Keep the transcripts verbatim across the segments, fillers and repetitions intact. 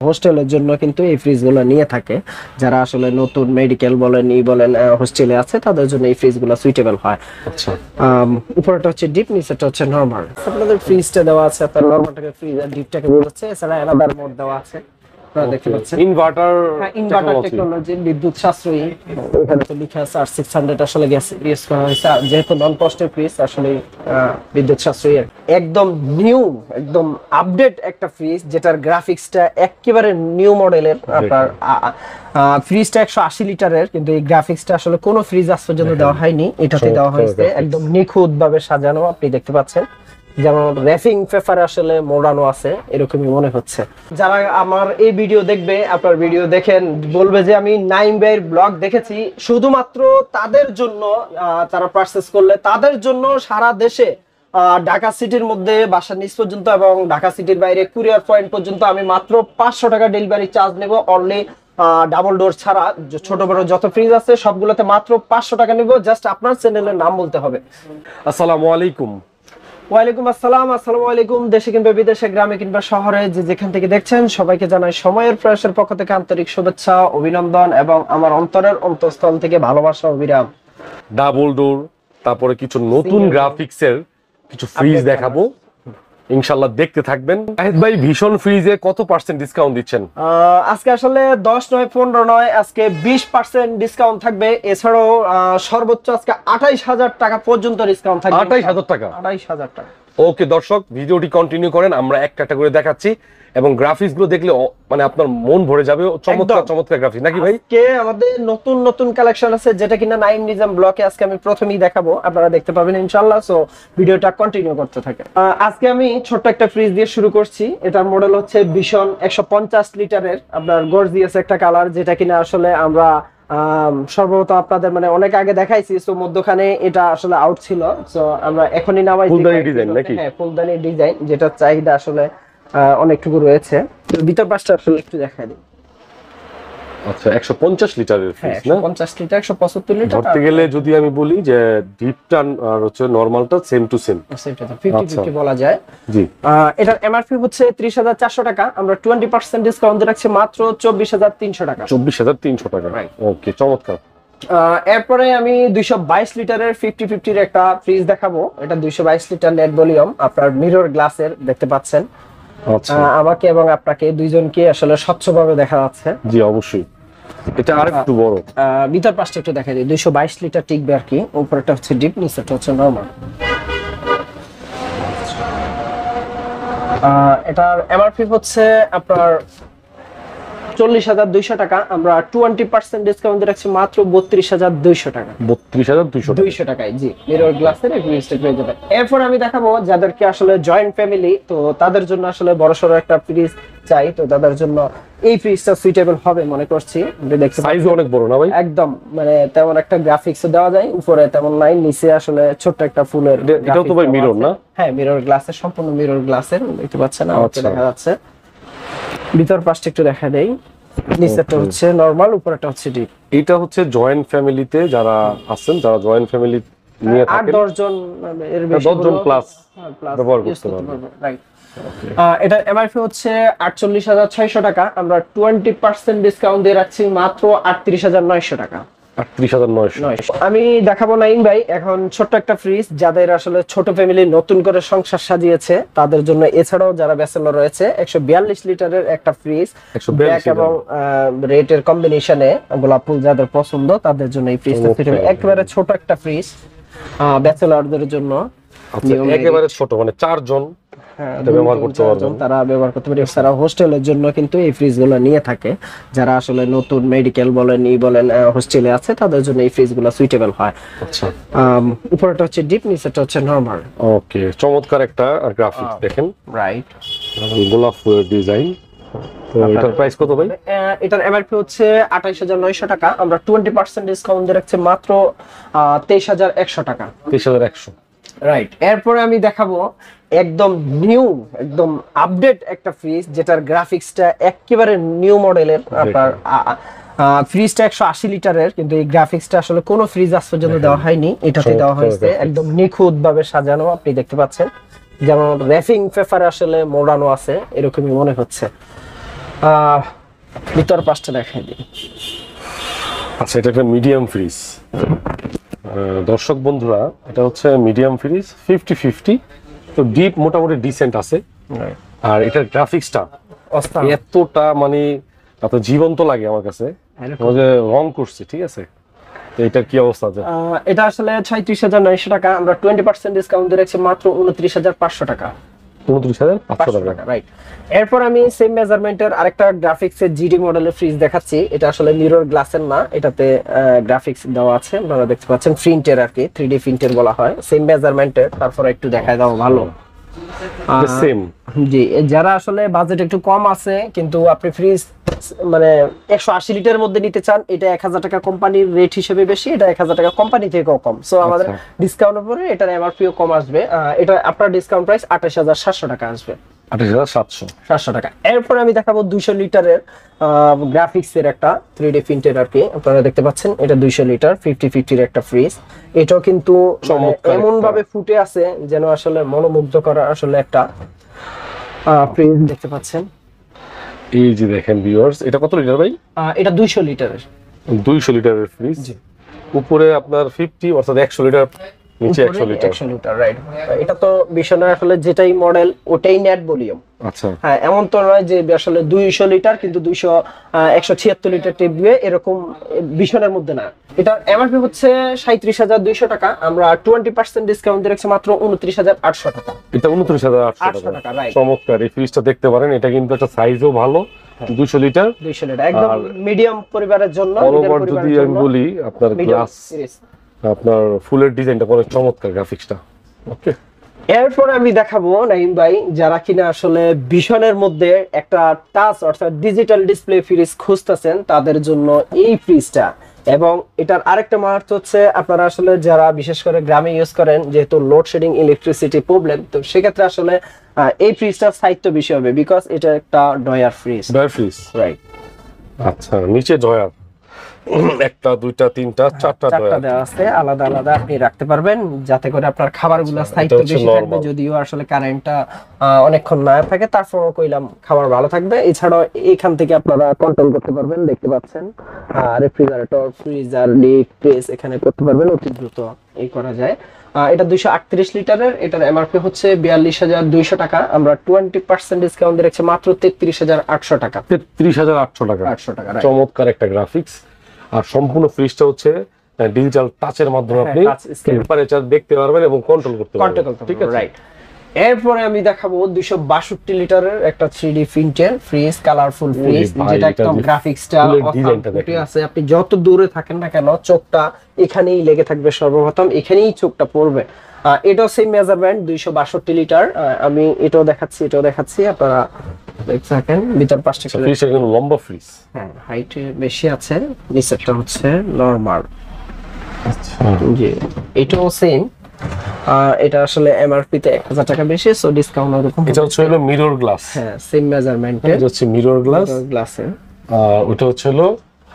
হোস্টেলের জন্য কিন্তু এই ফ্রিজগুলো নিয়ে থাকে, যারা আসলে নতুন মেডিকেল বলেন ই বলেন হোস্টেলে আছে তাদের জন্য এই ফ্রিজগুলো সুইটেবল হয়। আচ্ছা, উপরটা হচ্ছে ডিপ, নিচেটা হচ্ছে নরমাল। আপনাদের ফ্রিজটা দেওয়া আছে, আপনার নরমালটাকে ফ্রিজ আর ডিপটাকে বলছে, এছাড়া আলাদা মোড দেওয়া আছে। আপনারা দেখতে পাচ্ছেন ইনভার্টার ইনভার্টার টেকনোলজি, বিদ্যুৎ সাশ্রয়ী। এখানে তো লেখা আছে আর সিক্স হান্ড্রেড আসলে গ্যাস ইউজ করা হয়েছে, যেহেতু নন কস্টের ফ্রিজ আসলে বিদ্যুৎ সাশ্রয়ী। একদম নিউ, একদম আপডেট একটা ফ্রিজ, যেটার গ্রাফিক্সটা একেবারে নিউ মডেলের। আপনার ফ্রিজটা একশো আশি লিটারের, কিন্তু এই গ্রাফিক্সটা আসলে কোনো ফ্রিজ আজ পর্যন্ত দেওয়া হয়নি, এটাতে দেওয়া হয়েছে। একদম নিখুঁত ভাবে সাজানো, আপনি দেখতে পাচ্ছেন যেমন র্যাপিং পেপারে আসলে মোড়ানো আছে এরকমই মনে হচ্ছে। যারা আমার এই ভিডিও দেখবে, আপনার ভিডিও দেখেন, বলবে যে আমি নাইম ভাইয়ের ব্লগ দেখেছি, শুধুমাত্র তাদের জন্য, তারা পারচেজ করলে তাদের জন্য সারা দেশে ঢাকা সিটির মধ্যে বাসার নিচ পর্যন্ত এবং ঢাকা সিটির বাইরে কুরিয়ার পয়েন্ট পর্যন্ত আমি মাত্র পাঁচশো টাকা ডেলিভারি চার্জ নেব। অনলি ডাবল ডোর ছাড়া ছোট বড় যত ফ্রিজ আছে সবগুলোতে মাত্র পাঁচশো টাকা নেব। জাস্ট আপনার চ্যানেলের নাম বলতে হবে। আসসালামু আলাইকুম। ওয়ালাইকুম আসসালাম। আসসালামু আলাইকুম। দেশে কিংবা বিদেশে, গ্রামে কিংবা শহরে, যে যেখান থেকে দেখছেন সবাইকে জানাই সময়ের প্রয়াসের পক্ষ থেকে আন্তরিক শুভেচ্ছা, অভিনন্দন এবং আমার অন্তরের অন্তঃস্থল থেকে ভালোবাসা অবিরাম। ডাবল ডোর, তারপরে কিছু নতুন গ্রাফিক্সের কিছু ফ্রিজ দেখাবো, ইনশাআল্লাহ দেখতে থাকবেন। শাহিদ ভাই, ভীষণ ফ্রিজে কত পার্সেন্ট ডিসকাউন্ট দিচ্ছেন? আজকে আসলে দশ নয় পনেরো নয়, আজকে বিশ পার্সেন্ট ডিসকাউন্ট থাকবে। এছাড়াও সর্বোচ্চ আজকে আঠাইশ হাজার টাকা পর্যন্ত ডিসকাউন্ট থাকবে। আঠাইশ হাজার টাকা? আঠাইশ হাজার টাকা। ওকে দর্শক, ভিডিওটি কন্টিনিউ করেন, আমরা একটা একটা করে দেখাচ্ছি এবং গ্রাফিক্স গুলো দেখলে মানে আপনার মন ভরে যাবে। চমৎকার চমৎকার গ্রাফিক্স নাকি ভাই? আজকে আমাদের নতুন নতুন কালেকশন আছে, যেটা কিনা নাইম নিজাম ব্লকে আজকে আমি প্রথমেই দেখাবো, আপনারা দেখতে পাবেন ইনশাআল্লাহ। সো ভিডিওটা কন্টিনিউ করতে থাকে। আজকে আমি ছোট্ট একটা ফ্রিজ দিয়ে শুরু করছি। এটার মডেল হচ্ছে ভিশন একশো পঞ্চাশ লিটারের, আপনার গর্জিয়াস একটা কালার, যেটা কিনা আসলে আমরা সর্বপ্রথ আপনাদের মানে অনেক আগে দেখাইছি। সো মধ্যখানে এটা আসলে আউট ছিল, সো আমরা এখনই নামাইছি। ফুলদানি ডিজাইন নাকি? হ্যাঁ, ফুলদানি ডিজাইন, যেটা চাহিদা আসলে অনেকটুকু রয়েছে। ভিতর পাশটা আসলে একটু দেখাই দিই। আচ্ছা, একশো পঞ্চাশ লিটারের ফ্রিজ না? পঞ্চাশ লিটার, একশো পঁচাত্তর লিটার ধরতে গেলে যদি আমি বলি যে ডিপটা আর হচ্ছে নরমালটা সেম টু সেম, সেমটা তো পঞ্চাশ পঞ্চাশ বলা যায়। জি, এটার এমআরপি হচ্ছে ত্রিশ হাজার চারশো টাকা, আমরা বিশ পার্সেন্ট ডিসকাউন্ট দিয়ে রাখছি মাত্র চব্বিশ হাজার তিনশো টাকা। চব্বিশ হাজার তিনশো টাকা। ওকে, চমৎকার। এরপরে আমি দুইশো বাইশ লিটারের ফিফটি ফিফটির একটা ফ্রিজ দেখাবো। এটা দুইশো বাইশ লিটার নেট ভলিউম, আপনার মিরর গ্লাসের, দেখতে পাচ্ছেন। আচ্ছা, আমাকে এবং আপনাকে দুইজনকে আসলে স্বচ্ছভাবে দেখা যাচ্ছে। জি অবশ্যই। এটা আরেকটু বড়। ভিতর পাশটা একটু দেখাই দিই। দুইশো বাইশ লিটার টিকবে আর কি। উপরটা হচ্ছে ডিপ, নিচেটা হচ্ছে নরমাল। এটার এমআরপি হচ্ছে আপনার চল্লিশ হাজার দুইশো টাকা, আমরা টোয়েন্টি পার্সেন্ট ডিসকাউন্ট দিয়ে রাখছি মাত্র বত্রিশ হাজার দুইশো টাকা। বত্রিশ হাজার দুইশো দুইশো টাকায়, জি, মিরর গ্লাসের ফ্রিজটা পেয়ে যাবেন। এরপর আমি দেখাবো যাদেরকে আসলে জয়েন্ট ফ্যামিলি, তো তাদের জন্য আসলে বড়সড় একটা ফ্রিজ চাই, তো তাদের জন্য এই ফ্রিজটা সুইটেবল হবে মনে করছি। দেখতে সাইজ অনেক বড় না ভাই? একদম, মানে তেমন একটা গ্রাফিক্স দেওয়া যায়, উপরে তেমন নাই, নিচে আসলে ছোট্ট একটা ফুলের। এটাও তো ভাই মিরর না? হ্যাঁ, মিরর গ্লাসের, সম্পূর্ণ মিরর গ্লাসের, দেখতে পাচ্ছেন, আমাকে দেখা যাচ্ছে। ভিতর পাশটা একটু দেখা দেই। নিচেটা হচ্ছে নরমাল, উপরটা হচ্ছে ডিপ। এটা হচ্ছে জয়েন্ট ফ্যামিলিতে যারা আছেন, যারা জয়েন্ট ফ্যামিলি নিয়ে থাকেন, আট দশ জন এর বেশি, দশ জন প্লাস ব্যবহার করতে পারবেন। রাইট। এটা এমআরপি হচ্ছে আটচল্লিশ হাজার ছয়শো টাকা, আমরা টোয়েন্টি পার্সেন্ট ডিসকাউন্ট দিয়ে রাখছি মাত্র আটত্রিশ হাজার নয়শো টাকা। আটত্রিশ হাজার নয়শো। আমি দেখাবো নাইম ভাই এখন ছোট্ট একটা ফ্রিজ, যাদের আসলে ছোট ফ্যামিলি নতুন করে সংসার সাজিয়েছে তাদের জন্য। এছাড়াও যারা ব্যাচেলর রয়েছে, একশো বিয়াল্লিশ লিটারের একটা ফ্রিজ, ব্ল্যাক এবং রেড এর কম্বিনেশনে গোলাপ ফুল যাদের পছন্দ তাদের জন্য এই ফ্রিজটা একেবারে ছোট একটা ফ্রিজ, ব্যাচেলরদের জন্য একেবারে ছোট, মানে চারজন ব্যবহার করতে পারবেন, তারা ব্যবহার করতে পারে। তারা হোস্টেলের জন্য কিন্তু এই ফ্রিজগুলো নিয়ে থাকে, যারা আসলে নতুন মেডিকেল বলেন ই বলেন হোস্টেলে আছে তাদের জন্য এই ফ্রিজগুলো সুইটেবল হয়। আচ্ছা, উপরটা হচ্ছে ডিপ, নিচেটা হচ্ছে নরমাল। ওকে, চমৎকার একটা গ্রাফিক্স দেখেন। রাইট, গোলাপ ফুলের ডিজাইন। তো এটার প্রাইস কত ভাই? এটার এমআরপি হচ্ছে আঠাইশ হাজার নয়শো টাকা, আমরা টোয়েন্টি পার্সেন্ট ডিসকাউন্ট দিয়ে রাখছি মাত্র তেইশ হাজার একশো টাকা। তেইশ হাজার একশো। রাইট। এরপরে আমি দেখাবো একদম নিউ, একদম আপডেট একটা ফ্রিজ, যেটার গ্রাফিক্সটা একেবারে নিউ মডেলের। আপনার ফ্রিজটা একশো আশি লিটারের, কিন্তু এই গ্রাফিক্সটা আসলে কোনো ফ্রিজ আজ পর্যন্ত দেওয়া হয়নি, এটাতে দেওয়া হয়েছে। একদম নিখুঁত ভাবে সাজানো, আপনি দেখতে পাচ্ছেন, যেমন র্যাপিং পেপারে আসলে মোড়ানো আছে এরকমই মনে হচ্ছে। আহ ভিতর পাঁচটা দেখাই দিই। আচ্ছা, এটা একটা মিডিয়াম ফ্রিজ। দর্শক বন্ধুরা, এটা হচ্ছে মিডিয়াম ফ্রিজ, ফিফটি ফিফটি, তো ডিপ মোটামুটি ডিসেন্ট আছে। আর এটার গ্রাফিক্সটা এতটা মানে এত জীবন্ত লাগে আমার কাছে, রং করছে, ঠিক আছে। তো এটার কি অবস্থা আছে? এটা আসলে ছয়ত্রিশ হাজার নয়শো টাকা, আমরা টোয়েন্টি পার্সেন্ট ডিসকাউন্ট দিয়ে রাখছি মাত্র উনত্রিশ হাজার পাঁচশো টাকা। উনত্রিশ হাজার পাঁচশো টাকা, রাইট। এরপর আমি সেম মেজারমেন্টের আরেকটা গ্রাফিক্সের জিডি মডেলের ফ্রিজ দেখাচ্ছি। এটা আসলে মিরর গ্লাসের না, এটাতে গ্রাফিক্স দেওয়া আছে, আপনারা দেখতে পাচ্ছেন, প্রিন্টের আর কি, থ্রি ডি প্রিন্টের বলা হয়, সেম মেজারমেন্টের। তারপর একটু দেখায় দাও ভালো। সেম জি, যারা আসলে বাজেট একটু কম আছে কিন্তু আপনি ফ্রিজ মানে একশো আশি লিটারের মধ্যে নিতে চান, এটা এক হাজার টাকা কোম্পানির রেট হিসেবে বেশি, এটা এক হাজার টাকা কোম্পানি থেকেও কম। সো আমাদের ডিসকাউন্টের পরে এটার এমআরপিও কম আসবে। এটা আপনার ডিসকাউন্ট প্রাইস আঠাশ হাজার সাতশো টাকা আসবে। আঠাশ হাজার সাতশো সাতশো টাকা। এরপর আমি দেখাবো দুইশো লিটারের গ্রাফিক্সের একটা থ্রি ডি প্রিন্টের আর কি, আপনারা দেখতে পাচ্ছেন, এটা দুইশো লিটার ফিফটি ফিফটির একটা ফ্রিজ। এটাও কিন্তু এমন ভাবে ফুটে আছে যেন আসলে মনোমুগ্ধ করা আসলে একটা ফ্রিজ দেখতে পাচ্ছেন। এই যে দেখেন ভিউয়ার্স, এটা কত লিটার ভাই? এটা দুইশো লিটারের দুইশো লিটারের ফ্রিজ। উপরে আপনার ফিফটি অর্থাৎ একশো লিটার, নিচে একশো লিটার। একশো লিটার, রাইট। এটা তো বিশনের আসলে যেটাই মডেল ওটাই নেট ভলিউম। আচ্ছা, হ্যাঁ, এমন তো নয় যে আসলে দুইশো লিটার কিন্তু দুইশো একশো ছিয়াত্তর লিটার টিপবে, এরকম বিশনের মধ্যে না। এটা এমআরপি হচ্ছে সাঁইত্রিশ হাজার দুইশো টাকা, আমরা টোয়েন্টি পার্সেন্ট ডিসকাউন্ট দিয়ে রাখছি মাত্র উনত্রিশ হাজার আটশো টাকা। এটা উনত্রিশ হাজার আটশো টাকা, চমৎকার। এই ফ্রিজটা দেখতে পারেন, এটা কিন্তু একটা সাইজও ভালো, দুইশো লিটার, দুইশো লিটার একদম মিডিয়াম পরিবারের জন্য। যদি আমি বলি আপনার গ্লাস, আপনার ফুলের ডিজাইনটা পরে চমৎকার, গ্রাফিক্সটা ওকে। এরপর আমি দেখাবো নাইম ভাই, যারা কিনা আসলে ভিশনের মধ্যে একটা টাচ অর্থাৎ ডিজিটাল ডিসপ্লে ফ্রিজ খুঁজতেছেন তাদের জন্য এই ফ্রিজটা। এবং এটার আরেকটা মাহাত্ম হচ্ছে, আপনারা আসলে যারা বিশেষ করে গ্রামে ইউজ করেন, যেহেতু লোডশেডিং ইলেকট্রিসিটি প্রবলেম, তো সেক্ষেত্রে আসলে এই ফ্রিজটার সাইজ বেশি হবে, বিকজ এটা একটা drawer fridge. Drawer fridge, right. আচ্ছা, নিচে ডয়ার একটা দুইটা তিনটা চারটা চারটা দেওয়া আছে, আলাদা আলাদা আপনি রাখতে পারবেন যাতে করে আপনার খাবারগুলো স্থায়িত্ব বেশি থাকবে। যদিও আসলে কারেন্টটা অনেকক্ষণ না থাকে, তারপরও কইলাম খাবার ভালো থাকবে। এছাড়াও এখান থেকে আপনারা কন্ট্রোল করতে পারবেন, দেখতে পাচ্ছেন, রেফ্রিজারেটর, ফ্রিজার, লিড, প্রেস এখানে করতে পারবেন, অতি দ্রুত এই করা যায়। এটা দুইশো আটত্রিশ লিটারের, এটার এমআরপি হচ্ছে বিয়াল্লিশ হাজার দুইশো টাকা, আমরা টোয়েন্টি পার্সেন্ট ডিসকাউন্ট দিয়ে রাখছি মাত্র তেত্রিশ হাজার আটশো টাকা। তেত্রিশ হাজার আটশো টাকা, আটশো টাকা। চমৎকার একটা গ্রাফিক্স। আর সম্পূর্ণ ফ্রিজটা হচ্ছে ডিজিটাল টাচের মাধ্যমে আপনি টেম্পারেচার দেখতে পারবেন এবং কন্ট্রোল করতে পারবেন, ঠিক আছে, রাইট। এরপরে আমি দেখাবো দুইশো বাষট্টি লিটারের একটা থ্রি ডি প্রিন্টের ফ্রিজ, কালারফুল ফ্রিজ, যেটা একদম গ্রাফিক্সটা ফুটে আছে। আপনি যত দূরে থাকেন না কেন, চোখটা এখানেই লেগে থাকবে, সর্বপ্রথম এখানেই চোখটা পড়বে। এটাও সেম মেজারমেন্ট, দুইশো বাষট্টি লিটার। আমি এটাও দেখাচ্ছি, এটাও দেখাচ্ছি, আপনারা দেখছেন ভিতর পাঁচটা ফ্রিজ, একদম লম্বা ফ্রিজ, হ্যাঁ, হাইট বেশি আছে, নিচেরটা হচ্ছে নরমাল। আচ্ছা, জি, এটাও সেম। এটা আসলে এমআরপি তে এক হাজার টাকা বেশি, সো ডিসকাউন্ট এরকম। এটা হচ্ছে হলো মিরর গ্লাস, হ্যাঁ, সেম মেজারমেন্টে, এটা হচ্ছে মিরর গ্লাস, গ্লাসে। আর ওটা হচ্ছে হলো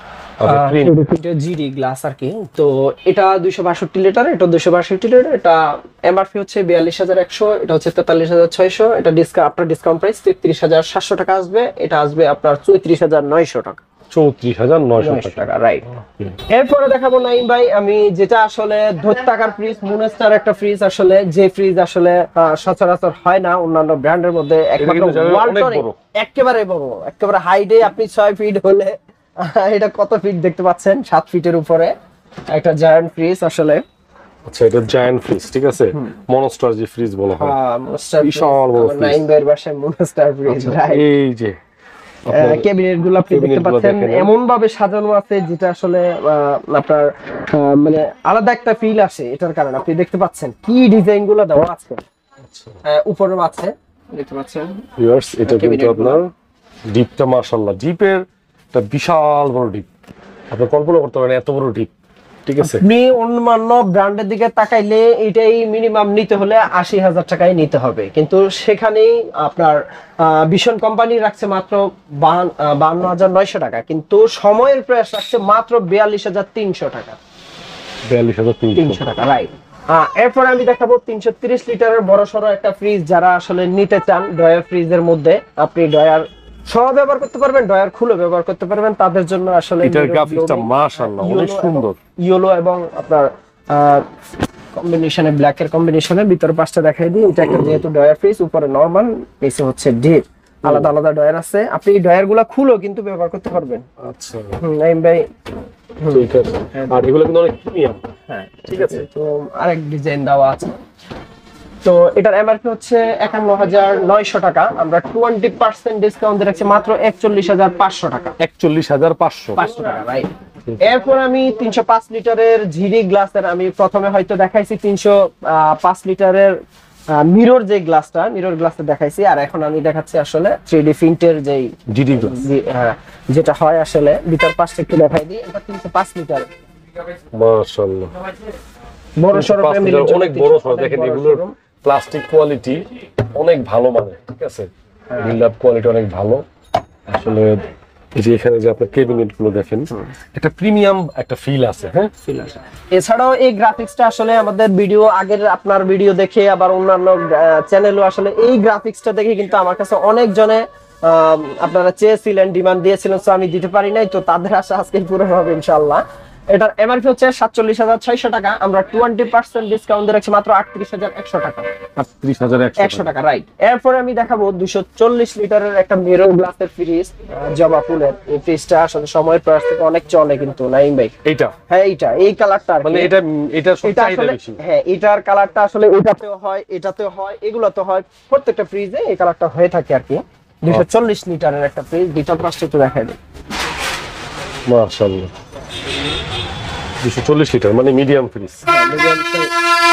জিডি গ্লাস আর কি। তো এটা দুইশো বাষট্টি লিটার, এটা দুইশো বাষট্টি লিটার, এটা এমআরপি হচ্ছে বিয়াল্লিশ হাজার একশো, এটা হচ্ছে তেতাল্লিশ হাজার ছয়শো, এটা ডিসকাউন্ট, আপনার ডিসকাউন্ট প্রাইস তেত্রিশ হাজার সাতশো টাকা আসবে। এটা আসবে আপনার চৌত্রিশ হাজার নয়শো টাকা, চৌত্রিশ হাজার নয়শো টাকা, রাইট। এরপরে দেখাবো নাইম ভাই, আমি যেটা আসলে দৈত্যাকার ফ্রিজ, মুনস্টার একটা ফ্রিজ, আসলে যে ফ্রিজ আসলে সচরাচর হয় না অন্যান্য ব্র্যান্ডের মধ্যে, একমাত্র ওয়ালটন, একেবারে বড়, একেবারে হাইটে আপনি ছয় ফিট হলে, এটা কত ফিট দেখতে পাচ্ছেন, সাত ফিটের উপরে একটা জায়ান্ট ফ্রিজ আসলে। আচ্ছা, এটা জায়ান্ট ফ্রিজ, ঠিক আছে, মনস্টার যে ফ্রিজ বলা হয়, হ্যাঁ, মনস্টার, বিশাল বড় ফ্রিজ, নাইম ভাইয়ের বাসায় মনস্টার ফ্রিজ, রাইট। এই যে ক্যাবিনেট গুলো আপনি দেখতে পাচ্ছেন, এমন ভাবে সাজানো আছে যেটা আসলে আপনার মানে আলাদা একটা ফিল আসে। এটার কারণে আপনি দেখতে পাচ্ছেন কি ডিজাইন গুলো দেওয়া আছে, উপরে আছে দেখতে পাচ্ছেন ভিউয়ার্স। এটা কিন্তু আপনার ডিপটা মাশাআল্লাহ, ডিপের একটা বিশাল বড় ডিপ, আপনি কল্পনা করতে পারেন এত বড় ডিপ, ঠিক আছে। আপনি অন্যান্য ব্র্যান্ডের দিকে তাকাইলে এটাই মিনিমাম নিতে হলে আশি হাজার টাকায় নিতে হবে, কিন্তু সেখানেই আপনার ভিশন কোম্পানি রাখছে মাত্র বাহান্ন হাজার নয়শো টাকা, কিন্তু সময়ের প্রাইস রাখছে মাত্র বিয়াল্লিশ হাজার তিনশো টাকা, বিয়াল্লিশ হাজার তিনশো টাকা, রাইট। এরপর আমি দেখাবো তিনশো তিরিশ লিটারের বড় সড়ো একটা ফ্রিজ, যারা আসলে নিতে চান ডয়ার ফ্রিজের মধ্যে, আপনি ডয়ার সহ ব্যবহার করতে পারবেন, ডয়ার খুলে ব্যবহার করতে পারবেন, তাদের জন্য আসলে এটার গ্রাফিক্সটা মাশাআল্লাহ অনেক সুন্দর। ইয়েলো এবং আপনার কম্বিনেশনে ব্ল্যাক এর কম্বিনেশনে ভিতর পাঁচটা দেখাই দিই। এটা একটা যেহেতু ডয়ার ফ্রিজ, উপরে নরমাল, নিচে হচ্ছে ডিপ, আলাদা আলাদা ডয়ার আছে। আপনি এই ডয়ার গুলা খুলেও কিন্তু ব্যবহার করতে পারবেন। আচ্ছা হুম, নাইম ভাই। ঠিক আছে। আর এগুলো কিন্তু অনেক প্রিমিয়াম। হ্যাঁ ঠিক আছে। তো আরেক ডিজাইন দেওয়া আছে। তো এটার এমআরপি হচ্ছে একান্ন হাজার নয়শো টাকা, আমরা টোয়েন্টি পার্সেন্ট ডিসকাউন্ট রাখছি মাত্র একচল্লিশ হাজার পাঁচশো টাকা। একচল্লিশ হাজার পাঁচশো পাঁচশো টাকা, রাইট। এরপর আমি তিনশো পাঁচ লিটারের ঝিরি গ্লাসের, আমি প্রথমে হয়তো দেখাইছি তিনশো পাঁচ লিটারের মিরর যে গ্লাসটা, মিরর গ্লাসটা দেখাইছি, আর এখন আমি দেখাচ্ছি আসলে থ্রি ডি প্রিন্টের যেই ডিডি গ্লাস যেটা হয় আসলে। ভিতর পাশটা একটু দেখাই দিই। এটা তিনশো পাঁচ লিটার, মাশাআল্লাহ বড় সরো ফ্যামিলির জন্য অনেক বড় সরো। দেখেন এগুলোর প্লাস্টিক কোয়ালিটি অনেক ভালো মানের, ঠিক আছে, বিল্ড আপ কোয়ালিটি অনেক ভালো আসলে। এই যে এখানে যে আপনার ক্যাবিনেট গুলো দেখেন, একটা প্রিমিয়াম একটা ফিল আছে। হ্যাঁ, ফিল আছে। এছাড়াও এই গ্রাফিক্সটা আসলে আমাদের ভিডিও, আগের আপনার ভিডিও দেখে আবার অন্যান্য চ্যানেলও আসলে এই গ্রাফিক্সটা দেখে কিন্তু আমার কাছে অনেক জনে আপনারা চেয়েছিলেন, ডিমান্ড দিয়েছিলেন, তো আমি দিতে পারি নাই। তো তাদের আশা আজকে পূরণ হবে ইনশাআল্লাহ। এটার এমআরপি হচ্ছে সাতচল্লিশ হাজার ছয়শো টাকা, আমরা টোয়েন্টি পার্সেন্ট ডিসকাউন্ট রাখছি মাত্র আটত্রিশ হাজার একশো টাকা। আটত্রিশ হাজার একশো টাকা, রাইট। এরপরে আমি দেখাবো দুইশো চল্লিশ লিটারের একটা মিরর গ্লাসের ফ্রিজ, জবা ফুলের। এই ফ্রিজটা আসলে সময়ের প্রয়াস থেকে অনেক চলে কিন্তু নাইম ভাই। এইটা, হ্যাঁ এইটা, এই কালারটা মানে এটা এটা সবচাইতে বেশি। হ্যাঁ, এটার কালারটা আসলে এটাতেও হয়, এটাতেও হয়, এগুলোতে হয়, প্রত্যেকটা ফ্রিজে এই কালারটা হয়ে থাকে আর কি। দুইশো চল্লিশ লিটারের একটা ফ্রিজ, ভিতর পাশটা একটু দেখাই দিই। মাশাআল্লাহ দুইশো চল্লিশ লিটার মানে মিডিয়াম ফ্রিজ। মিডিয়াম সাইজ,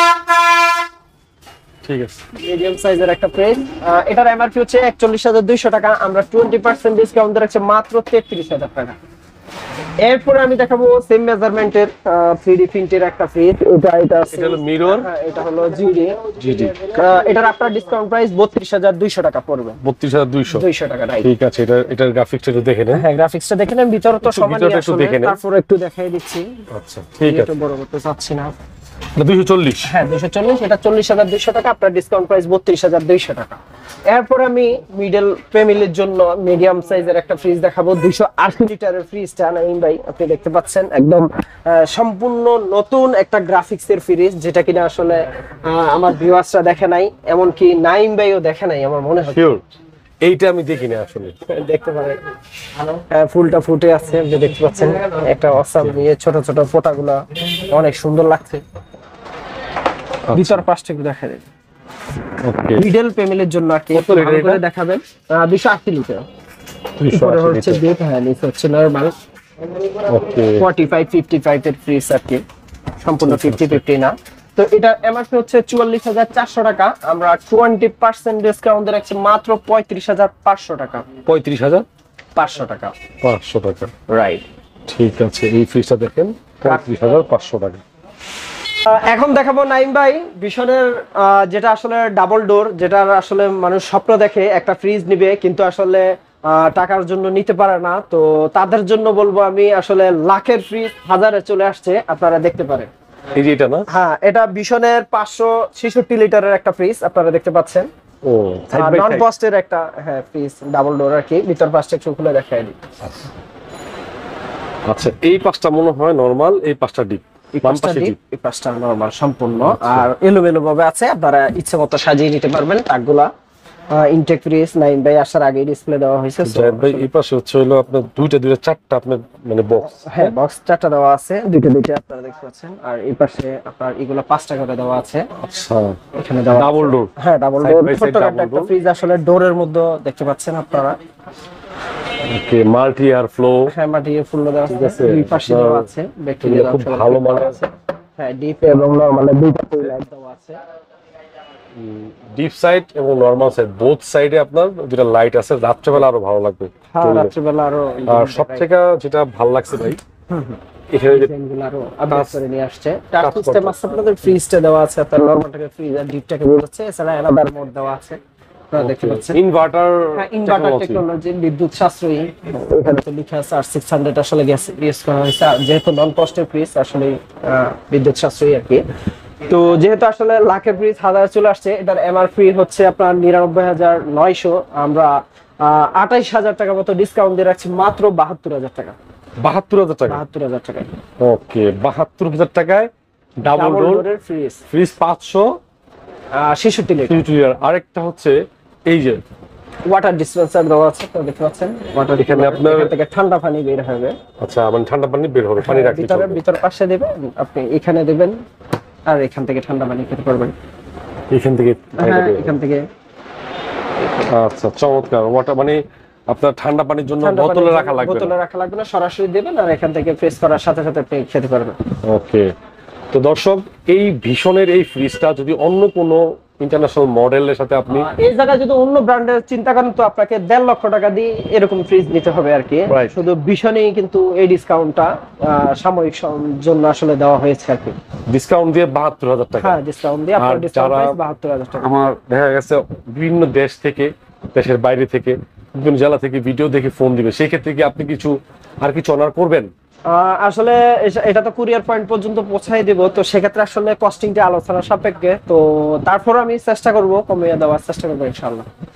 ঠিক আছে, মিডিয়াম সাইজের একটা ফ্রিজ। এটার এমআরপি হচ্ছে একচল্লিশ হাজার দুইশো টাকা, আমরা টোয়েন্টি পার্সেন্ট ডিসকাউন্ট রাখছি মাত্র তেত্রিশ হাজার টাকা। এরপরে আমি দেখাবো সেম মেজারমেন্টের থ্রি ডি প্রিন্টের একটা ফ্রিজ। এটা এটা এটা হলো মিরর, হ্যাঁ এটা হলো জিডি। জিডি এটার আপনার ডিসকাউন্ট প্রাইস বত্রিশ হাজার দুইশো টাকা পড়বে। বত্রিশ হাজার দুইশো দুইশো টাকা, রাইট। ঠিক আছে। এটা এটার গ্রাফিক্সটা একটু দেখে নেন। হ্যাঁ, গ্রাফিক্সটা দেখে নেন, ভিতরে তো সমানই একটু আসলে, দেখে নেন। তারপর একটু দেখাই দিচ্ছি। আচ্ছা ঠিক আছে, একটু বড় করতে চাচ্ছি না। দুইশো চল্লিশ, হ্যাঁ দুইশো চল্লিশ, এটা চল্লিশ হাজার দুইশো টাকা, আপনার ডিসকাউন্ট প্রাইস বত্রিশ হাজার দুইশো টাকা। এরপর আমি মিডল ফ্যামিলির জন্য মিডিয়াম সাইজের একটা ফ্রিজ দেখাবো, দুইশো আশি লিটারের ফ্রিজটা নাইম ভাই আপনি দেখতে পাচ্ছেন, একদম সম্পূর্ণ নতুন একটা গ্রাফিক্সের ফ্রিজ, যেটা কিনা আসলে আমার ভিউয়ার্সরা দেখে নাই, এমনকি নাইম ভাইও দেখে নাই আমার মনে হয়। শিওর এইটা আমি দেখি না আসলে, দেখতে পারেন ফুলটা ফুটে আছে, যে দেখতে পাচ্ছেন একটা অসাম নিয়ে ছোট ছোট ফোঁটাগুলা অনেক সুন্দর লাগছে। ভিতর পাশটা একটু দেখা যায়, ওকে, মিডল ফ্যামিলির জন্য আর কি ভালো করে দেখাবেন। দুইশো আশি লিটার, উপরে হচ্ছে ডিপ, হ্যাঁ নিচে হচ্ছে নরমাল। ওকে, পঁয়তাল্লিশ পঞ্চাশ এর ফ্রিজ আর কি, সম্পূর্ণ পঞ্চাশ পঞ্চাশ না। তো এটা এমআরপি হচ্ছে চুয়াল্লিশ হাজার চারশো টাকা, আমরা টোয়েন্টি পার্সেন্ট ডিসকাউন্ট রাখছি মাত্র পঁয়ত্রিশ হাজার পাঁচশো টাকা। পঁয়ত্রিশ হাজার পাঁচশো টাকা, পাঁচশো টাকা, রাইট। ঠিক আছে, এই ফ্রিজটা দেখেন পঁয়ত্রিশ হাজার পাঁচশো টাকা। এখন দেখাবো নাইম ভাই ভীষণের, যেটা আসলে ডাবল ডোর, যেটা আসলে মানুষ স্বপ্ন দেখে একটা ফ্রিজ নিবে কিন্তু আসলে টাকার জন্য নিতে পারে না। তো তাদের জন্য বলবো আমি, আসলে লাখের ফ্রিজ হাজারে চলে আসছে, আপনারা দেখতে পারেন। এই যে এটা না, হ্যাঁ এটা ভীষণের পাঁচশো ছেষট্টি লিটারের একটা ফ্রিজ, আপনারা দেখতে পাচ্ছেন। ও নন পস্টের একটা, হ্যাঁ ফ্রিজ ডাবল ডোর আর কি, ভিতর পাশটা একটু খুলে দেখাই দিই। আচ্ছা, এই পাঁচটা মনে হয় নরমাল, এই পাঁচটা ডিপ, এই পাঁচটা নরমাল সম্পূর্ণ, আর এলোমেলো ভাবে আছে, আপনারা ইচ্ছে মতো সাজিয়ে নিতে পারবেন তাকগুলা। ইনটেক ফ্রিজ নাইম ভাই আসার আগে ডিসপ্লে দেওয়া হয়েছে। জায়েদ ভাই এই পাশে হচ্ছে হলো আপনার দুইটা দুইটা চারটা আপনার মানে বক্স, হ্যাঁ বক্স চারটা দেওয়া আছে, দুইটা দুইটা আপনারা দেখতে পাচ্ছেন। আর এই পাশে আপনার এগুলো পাঁচটা করে দেওয়া আছে। আচ্ছা, এখানে দেওয়া ডাবল ডোর, হ্যাঁ ডাবল ডোর, ছোট একটা ফ্রিজ আসলে ডোরের মধ্যে দেখতে পাচ্ছেন আপনারা। ওকে, মাল্টি এয়ার ফ্লো, হ্যাঁ মাল্টি এয়ার ফ্লো দেওয়া আছে, দুই পাশে দেওয়া আছে, ব্যাকটেরিয়া খুব ভালো মানের আছে। হ্যাঁ ডিপ এবং নরমাল দুইটা লাইট দেওয়া আছে। ডিপ সাইড এবং নরমাল সাইড বোথ সাইডে আপনার দুটো লাইট আছে, রাত্রেবেলা আরো ভালো লাগবে। হ্যাঁ রাত্রেবেলা আরো। আর সবথেকে যেটা ভালো লাগছে ভাই, এখানে যে ডিজাইনগুলো আরো আপডেট করে নিয়ে আসছে, টাচ সিস্টেম আছে, আপনাদের ফ্রিজটা দেওয়া আছে, আপনার নরমালটাকে ফ্রিজ আর ডিপটাকে বোঝাচ্ছে, এছাড়া আলাদা মোড দেওয়া আছে, আপনারা দেখতে পাচ্ছেন। ইনভার্টার, হ্যাঁ ইনভার্টার টেকনোলজি, বিদ্যুৎ সাশ্রয়ী, এখানে তো লেখা আছে আর সিক্স হান্ড্রেড আসলে গ্যাস ইউজ করা হয়েছে, যেহেতু নন কস্টের ফ্রিজ আসলে বিদ্যুৎ সাশ্রয়ী আর কি। তো যেহেতু আসলে লাখের ফ্রিজ হাজার চলে আসছে, এটার এমআরপি হচ্ছে আপনার নিরানব্বই হাজার নয়শো, আমরা আঠাইশ হাজার টাকা মতো ডিসকাউন্ট দিয়ে রাখছি মাত্র বাহাত্তর হাজার টাকা। বাহাত্তর হাজার টাকা বাহাত্তর হাজার টাকায় ওকে, বাহাত্তর হাজার টাকায় ডাবল ডাবল ডোর ডোরের ফ্রিজ, ফ্রিজ পাঁচশো ছেষট্টি লিটার। লিটার। আরেকটা হচ্ছে এই যে ওয়াটার ডিসপেন্সার দেওয়া আছে, তো দেখতে পাচ্ছেন ওয়াটার, এখানে আপনার এখান থেকে ঠান্ডা পানি বের হবে। আচ্ছা মানে ঠান্ডা পানি বের হবে, পানি রাখতে ভিতরে চলবে। ভিতর পাশে দেবেন আপনি, এখানে দেবেন আর এখান থেকে ঠান্ডা পানি খেতে পারবেন। এখান থেকে পানিটা হ্যাঁ বের হবে। এখান থেকে আচ্ছা চমৎকার। ওয়াটার মানে আপনার ঠান্ডা পানির জন্য ঠান্ডা বোতলে পানির রাখা জন্য লাগবে বোতলে না। রাখা লাগবে না, সরাসরি দেবেন আর এখান থেকে প্রেস করার সাথে সাথে আপনি খেতে পারবেন। ওকে, তো দর্শক এই ভীষণের এই ফ্রিজটা যদি অন্য কোনো ইন্টারন্যাশনাল মডেলের সাথে আপনি আহ, এই জায়গায় যদি অন্য ব্র্যান্ডের চিন্তা করেন তো আপনাকে দেড় লক্ষ টাকা দিয়ে এরকম ফ্রিজ নিতে হবে আর কি। Right. শুধু ভীষণেই কিন্তু এই ডিসকাউন্টটা সাময়িক সম- জন্য আসলে দেওয়া হয়েছে আর কি। ডিসকাউন্ট দিয়ে বাহাত্তর হাজার টাকা। হ্যাঁ ডিসকাউন্ট দিয়ে আপনার আর ডিসকাউন্ট যারা- প্রাইস বাহাত্তর হাজার টাকা। আমার দেখা গেছে বিভিন্ন দেশ থেকে, দেশের বাইরে থেকে, বিভিন্ন জেলা থেকে ভিডিও দেখে ফোন দিবে, সেই ক্ষেত্রে কি আপনি কিছু আর কিছু অনার করবেন? আহ, আসলে এস- এটা তো কুরিয়ার পয়েন্ট পর্যন্ত পৌঁছাই দেব, তো সেক্ষেত্রে আসলে কস্টিংটা আলোচনা সাপেক্ষে, তো তারপর আমি চেষ্টা করব কমিয়ে দেওয়ার চেষ্টা করবো ইনশাআল্লাহ।